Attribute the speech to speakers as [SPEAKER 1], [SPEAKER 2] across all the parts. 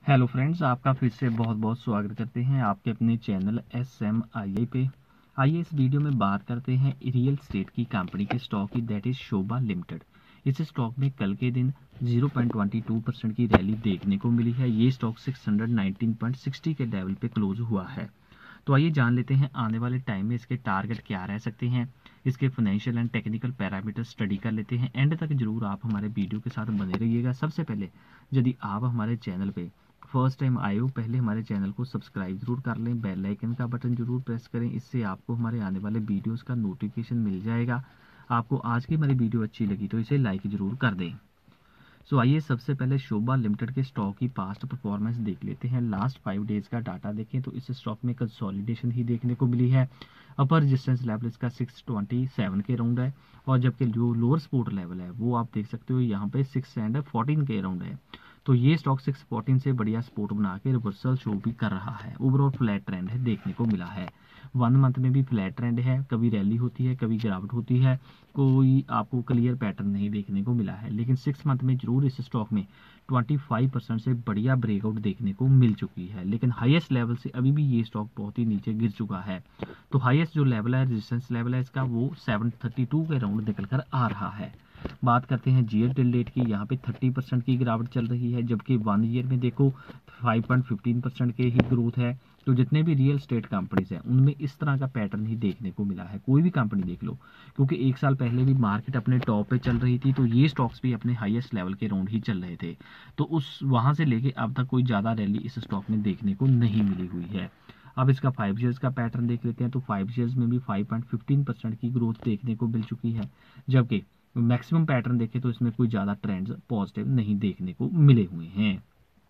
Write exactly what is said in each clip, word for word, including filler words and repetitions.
[SPEAKER 1] Hello friends, आपका फिर से बहुत बहुत स्वागत करते हैं आपके अपने channel S M I I पे। आइए इस वीडियो में बात करते हैं रियल एस्टेट की कंपनी के स्टॉक की, दैट इज शोभा लिमिटेड। इस स्टॉक में कल के दिन zero point two two percent की रैली देखने को मिली है। ये stock six hundred nineteen point sixty के लेवल पे क्लोज हुआ है। तो आइए जान लेते हैं आने वाले टाइम में इसके टारगेट क्या रह सकते हैं, इसके financial and technical parameter study कर लेते हैं। एंड तक जरूर आप हमारे वीडियो के साथ बने रहिएगा। सबसे पहले यदि आप हमारे चैनल पे फर्स्ट टाइम आए हो, पहले हमारे चैनल को सब्सक्राइब जरूर कर लें, बेल आइकन का बटन जरूर प्रेस करें। इससे आपको हमारे आने वाले वीडियोस का नोटिफिकेशन मिल जाएगा। आपको आज की हमारी वीडियो अच्छी लगी तो इसे लाइक जरूर कर दें। सो आइए सबसे पहले शोभा लिमिटेड के स्टॉक की पास्ट परफॉर्मेंस देख लेते हैं। लास्ट फाइव डेज का डाटा देखें तो इस स्टॉक में कंसोलिडेशन ही देखने को मिली है। अपर रेजिस्टेंस लेवल इसका सिक्स ट्वेंटी सेवन के राउंड है, और जबकि जो लोअर सपोर्ट लेवल है वो आप देख सकते हो यहाँ पे सिक्स एंड फोर्टीन के राउंड है। तो ये स्टॉक सिक्स फोर्टीन से बढ़िया सपोर्ट बना के रिवर्सल शो भी कर रहा है। ओवरऑल फ्लैट ट्रेंड है देखने को मिला है। वन मंथ में भी फ्लैट ट्रेंड है, कभी रैली होती है कभी गिरावट होती है, कोई आपको क्लियर पैटर्न नहीं देखने को मिला है। लेकिन सिक्स मंथ में जरूर इस स्टॉक में पच्चीस परसेंट से बढ़िया ब्रेकआउट देखने को मिल चुकी है। लेकिन हाईएस्ट लेवल से अभी भी ये स्टॉक बहुत ही नीचे गिर चुका है। तो हाईएस्ट जो लेवल है, रेजिस्टेंस लेवल है इसका, वो सेवन थर्टी टू के राउंड निकल कर आ रहा है। बात करते हैं जीएल टिल डेट की, यहाँ पे थर्टी परसेंट की गिरावट चल रही है, जबकि वन ईयर में देखो फाइव पॉइंट फिफ्टीन परसेंट के ही ग्रोथ है। तो जितने भी रियल स्टेट कंपनीज हैं उनमें इस तरह का पैटर्न ही देखने को मिला है। कोई भी कंपनी देख लो, क्योंकि एक साल पहले भी मार्केट अपने टॉप पे चल रही थी तो ये स्टॉक्स भी अपने हाईएस्ट लेवल के राउंड ही चल रहे थे। तो उस वहां से लेके अब तक कोई ज़्यादा रैली इस स्टॉक में देखने को नहीं मिली हुई है। अब इसका फाइव ईयर्स का पैटर्न देख लेते हैं तो फाइव ईयर्स में भी फाइव पॉइंट फिफ्टीन परसेंट की ग्रोथ देखने को मिल चुकी है, जबकि मैक्सिमम पैटर्न देखें तो इसमें कोई ज़्यादा ट्रेंड्स पॉजिटिव नहीं देखने को मिले हुए हैं।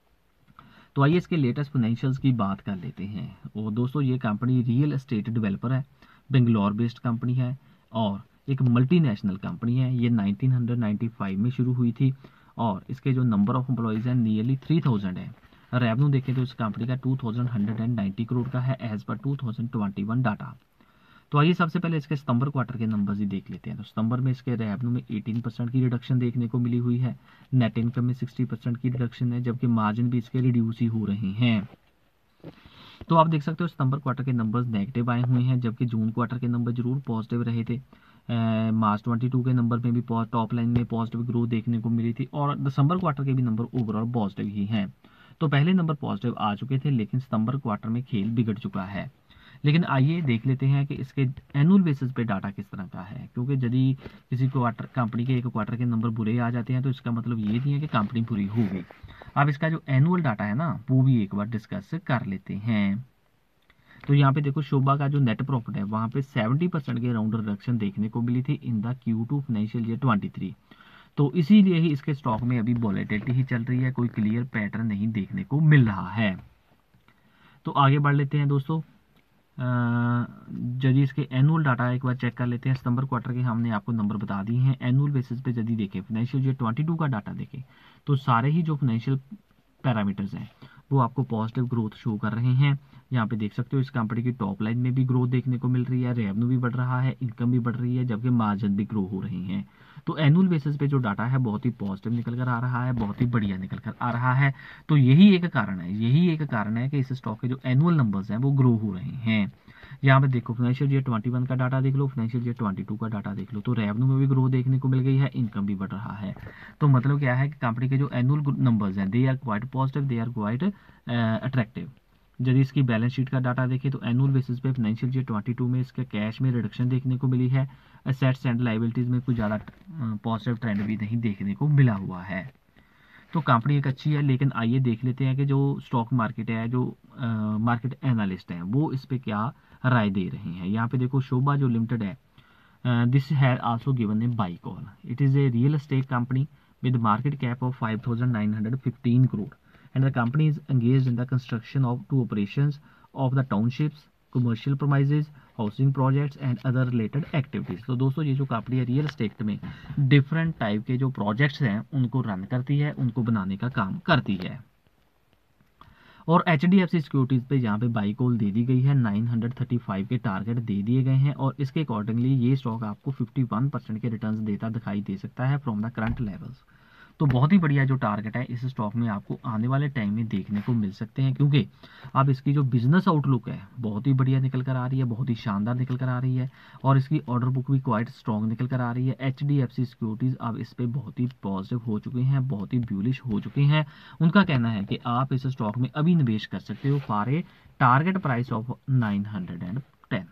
[SPEAKER 1] तो आइए इसके लेटेस्ट फाइनेंशियल्स की बात कर लेते हैं। और दोस्तों ये कंपनी रियल एस्टेट डेवलपर है, बेंगलोर बेस्ड कंपनी है और एक मल्टीनेशनल कंपनी है। ये नाइनटीन नाइंटी फाइव में शुरू हुई थी और इसके जो नंबर ऑफ एम्प्लॉयज़ हैं नियरली थ्री थाउजेंड है। रेवेन्यू देखें तो इस कंपनी का two thousand hundred and ninety crore का है as per two thousand twenty one data. तो आइए सबसे पहले इसके सितंबर क्वार्टर के नंबर्स ही देख लेते हैं। तो सितंबर में इसके रेवेन्यू में एटीन परसेंट की रिडक्शन देखने को मिली हुई है, नेट इनकम में सिक्सटी परसेंट की रिडक्शन है, जबकि मार्जिन भी इसके रिड्यूस ही हो रहे हैं। तो आप देख सकते हो सितंबर क्वार्टर के नंबर्स नेगेटिव आए हुए हैं, जबकि जून क्वार्टर के नंबर जरूर पॉजिटिव रहे थे। मार्च ट्वेंटी टू के नंबर में भी टॉप लाइन में पॉजिटिव ग्रोथ देखने को मिली थी, और दिसंबर क्वार्टर के भी नंबर ओवरऑल पॉजिटिव ही हैं। तो पहले नंबर पॉजिटिव आ चुके थे, लेकिन सितंबर क्वार्टर में खेल बिगड़ चुका है। लेकिन आइए देख लेते हैं कि इसके एनुअल बेसिस पे डाटा किस तरह का है, क्योंकि यदि किसी क्वार्टर कंपनी के एक क्वार्टर के नंबर बुरे आ जाते हैं तो इसका मतलब ये नहीं है कि कंपनी बुरी हो गई। अब इसका जो एनुअल डाटा है ना, वो भी एक बार डिस्कस कर लेते हैं। तो यहाँ पे देखो शोभा का जो नेट प्रॉफिट है वहाँ पे सेवेंटी परसेंट के राउंड रिडक्शन देखने को मिली थी in the Q two financial year twenty three. तो इसीलिए ही इसके स्टॉक में अभी वॉलेटिलिटी ही चल रही है, कोई क्लियर पैटर्न नहीं देखने को मिल रहा है। तो आगे बढ़ लेते हैं दोस्तों। यदि इसके एनुअल डाटा एक बार चेक कर लेते हैं। सितंबर क्वार्टर के हमने आपको नंबर बता दिए हैं। एनुअल बेसिस पे यदि देखें, फाइनेंशियल ईयर ट्वेंटी टू का डाटा देखें तो सारे ही जो फाइनेंशियल पैरामीटर्स हैं वो आपको पॉजिटिव ग्रोथ शो कर रहे हैं। यहाँ पे देख सकते हो इस कंपनी की टॉप लाइन में भी ग्रोथ देखने को मिल रही है, रेवेन्यू भी बढ़ रहा है, इनकम भी बढ़ रही है, जबकि मार्जिन भी ग्रो हो रही हैं। तो एनुअल बेसिस पे जो डाटा है बहुत ही पॉजिटिव निकल कर आ रहा है, बहुत ही बढ़िया निकल कर आ रहा है। तो यही एक कारण है यही एक कारण है कि इस स्टॉक के जो एनुअल नंबर्स हैं वो ग्रो हो रहे हैं। यहाँ पे देखो फाइनेंशियल ईयर ट्वेंटी वन का डाटा देख लो, फाइनेंशियल ईयर ट्वेंटी टू का डाटा देख लो, तो रेवेन्यू में भी ग्रोथ देखने को मिल गई है, इनकम भी बढ़ रहा है। तो मतलब क्या है कि कंपनी के जो एनुअल नंबर्स हैं they are quite positive, they are quite attractive. यदि इसकी बैलेंस शीट का डाटा देखें तो एनुअल बेसिस पे फाइनेंशियल ईयर ट्वेंटी टू में इसके कैश में रिडक्शन देखने को मिली है। एसेट्स एंड लायबिलिटीज में कुछ ज़्यादा पॉजिटिव ट्रेंड भी नहीं देखने को मिला हुआ है। तो कंपनी एक अच्छी है, लेकिन आइए देख लेते हैं कि जो स्टॉक मार्केट है, जो मार्केट एनालिस्ट हैं वो इस पे क्या राय दे रहे हैं। यहाँ पे देखो शोभा जो लिमिटेड है, this has also given a buy call. It is a real estate company with market cap of five thousand nine hundred fifteen crore, and the company is engaged in the construction of two operations of the townships, commercial premises, housing projects and other related activities. तो दोस्तों ये जो company है real estate में different type के जो projects हैं उनको रन करती है, उनको बनाने का काम करती है। और H D F C securities पे यहाँ पे बाई कॉल दे दी गई है, नाइन हंड्रेड थर्टी फाइव के टारगेट दे दिए गए हैं, और इसके अकॉर्डिंगली ये स्टॉक आपको फिफ्टी वन परसेंट के रिटर्न्स देता दिखाई दे सकता है फ्रॉम द करंट लेवल्स। तो बहुत ही बढ़िया जो टारगेट है इस स्टॉक में आपको आने वाले टाइम में देखने को मिल सकते हैं, क्योंकि अब इसकी जो बिजनेस आउटलुक है बहुत ही बढ़िया निकल कर आ रही है, बहुत ही शानदार निकल कर आ रही है, और इसकी ऑर्डर बुक भी क्वाइट स्ट्रॉन्ग निकल कर आ रही है। H D F C securities अब इस पर बहुत ही पॉजिटिव हो चुके हैं, बहुत ही ब्यूलिश हो चुके हैं। उनका कहना है कि आप इस स्टॉक में अभी निवेश कर सकते हो for a target price of nine hundred and ten.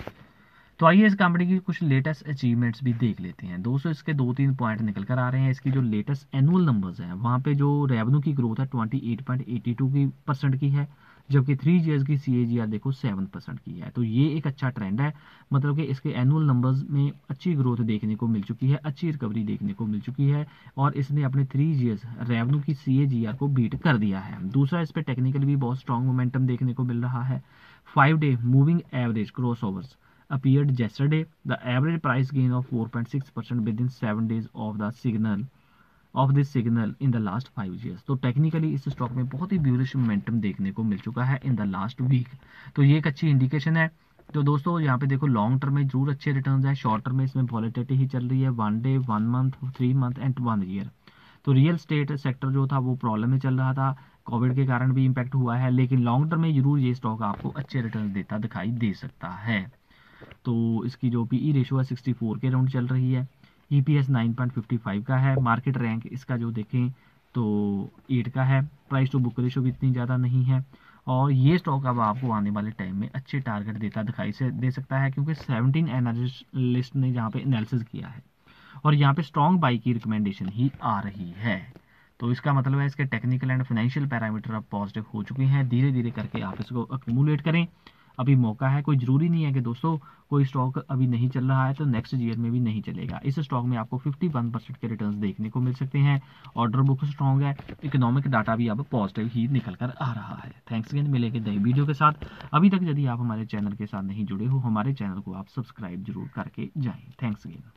[SPEAKER 1] तो आइए इस कंपनी की कुछ लेटेस्ट अचीवमेंट्स भी देख लेते हैं। दोस्तों इसके दो तीन पॉइंट निकल कर आ रहे हैं। इसकी जो लेटेस्ट एनुअल नंबर्स हैं वहाँ पे जो रेवेन्यू की ग्रोथ है twenty eight point eighty two की परसेंट की है, जबकि थ्री ईयर्स की सी ए जी आर देखो सेवन परसेंट की है। तो ये एक अच्छा ट्रेंड है, मतलब कि इसके एनुअल नंबर्स में अच्छी ग्रोथ देखने को मिल चुकी है, अच्छी रिकवरी देखने को मिल चुकी है, और इसने अपने थ्री ईयर्स रेवेन्यू की सी ए जी आर को बीट कर दिया है। दूसरा, इस पर टेक्निकली भी बहुत स्ट्रॉन्ग मोमेंटम देखने को मिल रहा है। Five day moving average crossovers appeared yesterday. The average price gain of four point six percent within seven days of the signal of this signal in the last five years. तो technically इस stock में बहुत ही bullish momentum देखने को मिल चुका है in the last week. तो ये एक अच्छी इंडिकेशन है। तो दोस्तों यहाँ पे देखो लॉन्ग टर्म में जरूर अच्छे रिटर्न्स हैं, शॉर्ट टर्म में इसमें वॉलेटिलिटी ही चल रही है, one day, one month, three month and one year. तो रियल स्टेट सेक्टर जो था वो प्रॉब्लम में चल रहा था, कोविड के कारण भी इम्पैक्ट हुआ है, लेकिन लॉन्ग टर्म में जरूर ये स्टॉक आपको अच्छे रिटर्न देता दिखाई दे सकता है। तो इसकी जो पी ई रेशो है सिक्सटी फोर के राउंड चल रही है, E P S nine point fifty five का है, मार्केट रैंक इसका जो देखें तो एट का है, प्राइस टू बुक रेशो भी इतनी ज़्यादा नहीं है, और ये स्टॉक अब आपको आने वाले टाइम में अच्छे टारगेट देता दिखाई से दे सकता है, क्योंकि सेवनटीन एनालिस्ट ने जहाँ पे एनालिसिस किया है और यहाँ पे स्ट्रॉन्ग बाई की रिकमेंडेशन ही आ रही है। तो इसका मतलब है इसके टेक्निकल एंड फाइनेंशियल पैरामीटर अब पॉजिटिव हो चुके हैं। धीरे धीरे करके आप इसको अक्यूमुलेट करें, अभी मौका है। कोई ज़रूरी नहीं है कि दोस्तों कोई स्टॉक अभी नहीं चल रहा है तो नेक्स्ट ईयर में भी नहीं चलेगा। इस स्टॉक में आपको फिफ्टी वन परसेंट के रिटर्न्स देखने को मिल सकते हैं। ऑर्डर बुक स्ट्रॉन्ग है, इकोनॉमिक डाटा भी अब पॉजिटिव ही निकल कर आ रहा है। थैंक्स अगेन, मिलेंगे नई वीडियो के साथ। अभी तक यदि आप हमारे चैनल के साथ नहीं जुड़े हो, हमारे चैनल को आप सब्सक्राइब जरूर करके जाएं। Thanks again.